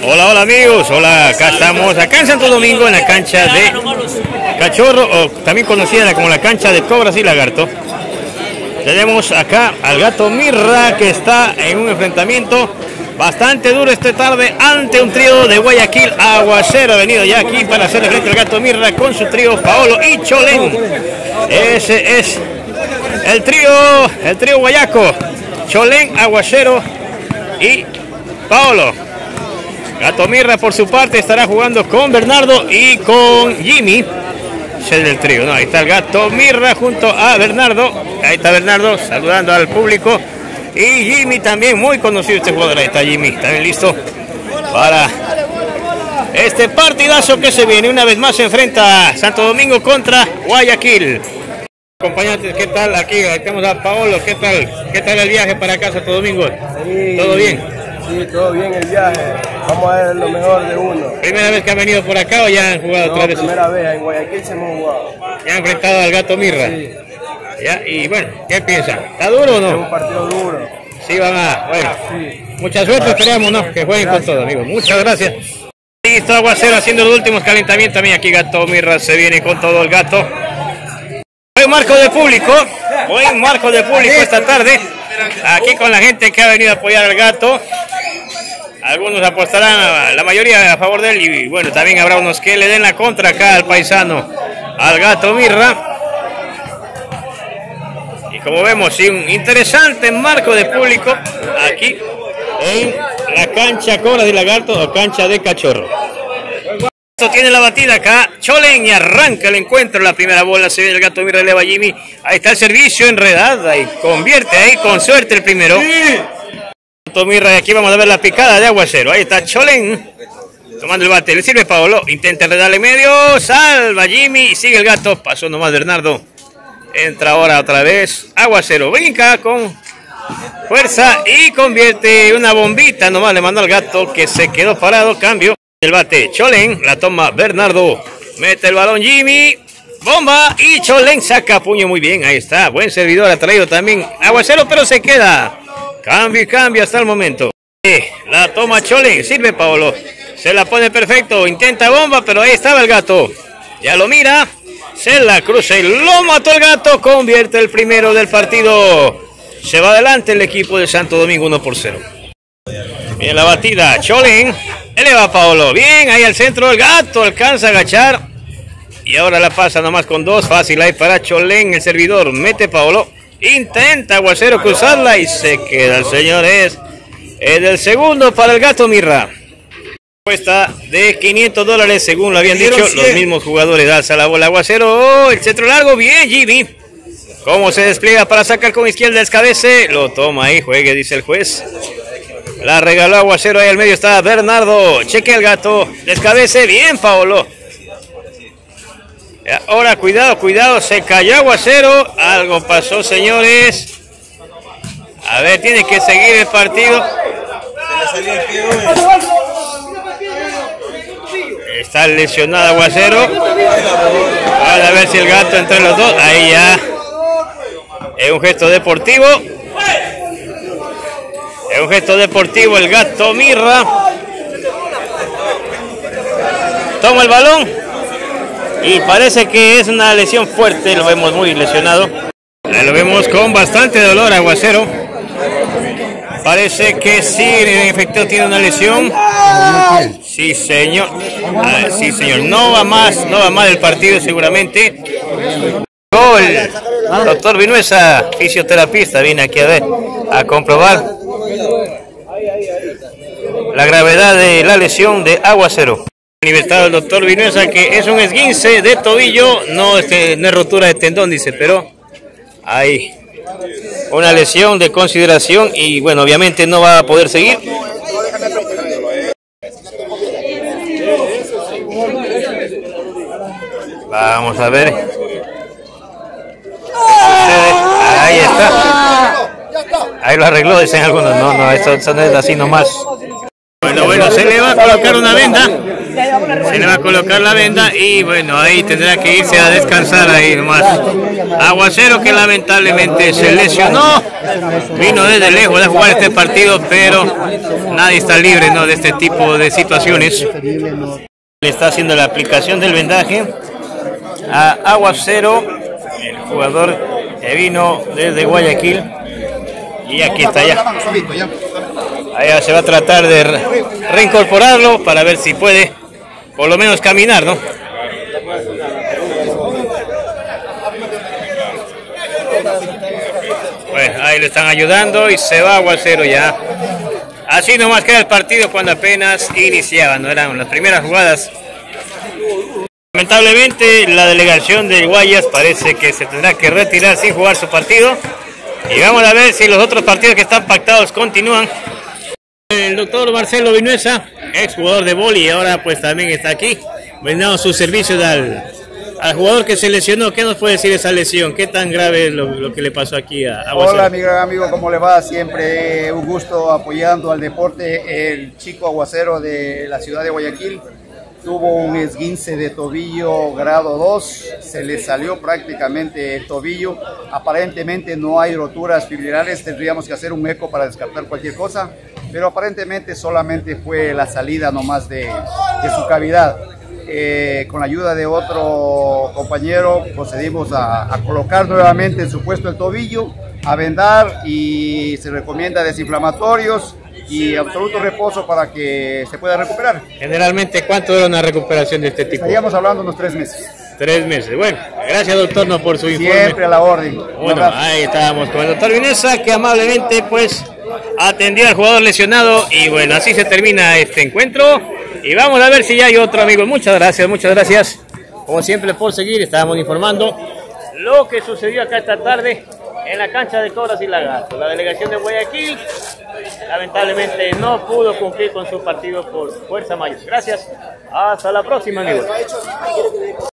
Hola, hola amigos, hola, acá estamos, acá en Santo Domingo, en la cancha de Cachorro, o también conocida como la cancha de Cobras y Lagarto. Tenemos acá al Gato Mirra, que está en un enfrentamiento bastante duro esta tarde ante un trío de Guayaquil. Aguacero ha venido ya aquí para hacerle frente al Gato Mirra con su trío Paolo y Cholén. Ese es el trío guayaco, Cholén, Aguacero y Paolo. Gato Mirra por su parte estará jugando con Bernardo y con Jimmy. Ese es el trío, ¿no? Ahí está el Gato Mirra junto a Bernardo. Ahí está Bernardo saludando al público. Y Jimmy también, muy conocido este jugador. Ahí está Jimmy, también listo para este partidazo que se viene. Una vez más se enfrenta Santo Domingo contra Guayaquil. Acompañantes, ¿qué tal? Aquí estamos a Paolo. ¿Qué tal el viaje para acá, Santo Domingo? Sí, ¿Todo bien? Sí, todo bien el viaje. Vamos a ver lo mejor de uno. ¿Primera vez que han venido por acá o ya han jugado otra vez? Primera vez, en Guayaquil se hemos jugado. ¿Ya han enfrentado al Gato Mirra? Sí. ¿Ya? Y bueno, ¿qué piensan? ¿Está duro o no? Es un partido duro. Sí, van a... Bueno, Sí. mucha suerte, esperamos, ¿no? Que jueguen con todo, amigos. Muchas gracias. Listo, Aguacero haciendo los últimos calentamientos. También aquí Gato Mirra se viene con todo el Gato. Buen marco de público esta tarde. Aquí con la gente que ha venido a apoyar al Gato. Algunos apostarán, la mayoría a favor de él, y bueno, también habrá unos que le den la contra acá al paisano, al Gato Mirra. Y como vemos, sí, un interesante marco de público aquí en la cancha Cobras y Lagarto o cancha de Cachorro. Esto tiene la batida acá, Cholén, y arranca el encuentro. La primera bola se viene el Gato Mirra, eleva a Jimmy. Ahí está el servicio enredada y convierte ahí con suerte el primero. Gato Mirra, y aquí vamos a ver la picada de Aguacero. Ahí está Cholén tomando el bate, le sirve Paolo, intenta enredarle medio, salva Jimmy y sigue el Gato. Pasó nomás Bernardo. Entra ahora otra vez Aguacero, brinca con fuerza y convierte una bombita. Nomás le mandó al Gato que se quedó parado. Cambio el bate, Cholén, la toma Bernardo, mete el balón Jimmy, bomba y Cholén saca puño muy bien. Ahí está, buen servidor ha traído también Aguacero, pero se queda. Cambio y cambio hasta el momento. La toma Cholén, sirve Paolo, se la pone perfecto, intenta bomba, pero ahí estaba el Gato. Ya lo mira, se la cruza y lo mató el Gato, convierte el primero del partido. Se va adelante el equipo de Santo Domingo 1-0. Bien la batida, Cholén, eleva a Paolo, bien ahí al centro, el Gato alcanza a agachar. Y ahora la pasa nomás con dos, fácil ahí para Cholén, el servidor, mete Paolo. Intenta Aguacero cruzarla y se queda el señor. Es el segundo para el Gato Mirra. Cuesta de $500 según lo habían dicho los mismos jugadores. Alza la bola Aguacero. Oh, el centro largo. Bien Jimmy. Cómo se despliega para sacar con izquierda, descabece. Lo toma ahí, juegue, dice el juez. La regaló Aguacero. Ahí al medio está Bernardo. Cheque el Gato. Descabece. Bien Paolo. Ahora cuidado, se cayó Aguacero, algo pasó señores. A ver, tiene que seguir el partido. Está lesionado Aguacero. A ver si el Gato entre los dos. Ahí ya. Es un gesto deportivo. Es un gesto deportivo el Gato Mirra. Toma el balón. Y parece que es una lesión fuerte, lo vemos muy lesionado. Lo vemos con bastante dolor Aguacero. Parece que sí, en efecto tiene una lesión. Sí, señor. Sí, señor. No va más el partido seguramente. El doctor Vinuesa, fisioterapista, viene aquí a comprobar la gravedad de la lesión de Aguacero. Manifestado el doctor Vinuesa que es un esguince de tobillo, no es rotura de tendón, dice, pero hay una lesión de consideración y bueno, obviamente no va a poder seguir. Vamos a ver. Ahí está. Ahí lo arregló, dicen algunos. No, esto no es así nomás. Bueno, se le va a colocar una venda. Se le va a colocar la venda y bueno, ahí tendrá que irse a descansar ahí nomás. Aguacero, que lamentablemente se lesionó, vino desde lejos a jugar este partido, pero nadie está libre, ¿no?, de este tipo de situaciones. Le está haciendo la aplicación del vendaje a Aguacero, el jugador que vino desde Guayaquil, y aquí está ya. Allá se va a tratar de reincorporarlo para ver si puede por lo menos caminar, ¿no? Bueno, ahí le están ayudando y se va Aguacero ya. Así nomás queda el partido cuando apenas iniciaba, no eran las primeras jugadas. Lamentablemente la delegación de Guayas parece que se tendrá que retirar sin jugar su partido. Y vamos a ver si los otros partidos que están pactados continúan. El doctor Marcelo Vinuesa, ex jugador de vóley, ahora pues también está aquí, brindando sus servicios al jugador que se lesionó. ¿Qué nos puede decir de esa lesión? ¿Qué tan grave es lo que le pasó aquí a Aguacero? Hola, mi gran amigo, ¿cómo le va? Siempre un gusto apoyando al deporte. El chico Aguacero de la ciudad de Guayaquil tuvo un esguince de tobillo grado 2, se le salió prácticamente el tobillo. Aparentemente no hay roturas fibrilares, tendríamos que hacer un eco para descartar cualquier cosa, pero aparentemente solamente fue la salida nomás de su cavidad. Con la ayuda de otro compañero procedimos a colocar nuevamente en su puesto el tobillo, a vendar, y se recomienda desinflamatorios y absoluto reposo para que se pueda recuperar. Generalmente, ¿cuánto dura una recuperación de este tipo? Estaríamos hablando unos 3 meses. 3 meses. Bueno, gracias, doctor, no, por su informe. Siempre a la orden. Bueno, ahí estábamos con el doctor Vinuesa, que amablemente pues atendió al jugador lesionado. Y bueno, así se termina este encuentro. Y vamos a ver si ya hay otro, amigo. Muchas gracias. Como siempre, por seguir. Estábamos informando lo que sucedió acá esta tarde en la cancha de Cobras y Lagartos. La delegación de Guayaquil lamentablemente no pudo cumplir con su partido por fuerza mayor. Gracias. Hasta la próxima, amigos.